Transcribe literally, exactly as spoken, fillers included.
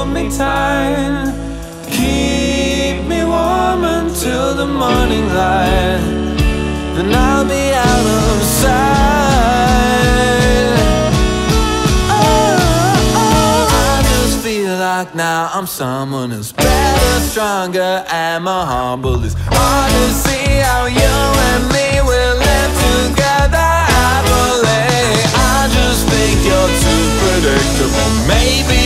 hold me tight, keep me warm until the morning light, then I'll be out of sight. Oh, oh, I just feel like now I'm someone who's better, stronger, and more humble. It's hard to see how you and me will live together happily. I just think you're too predictable. Maybe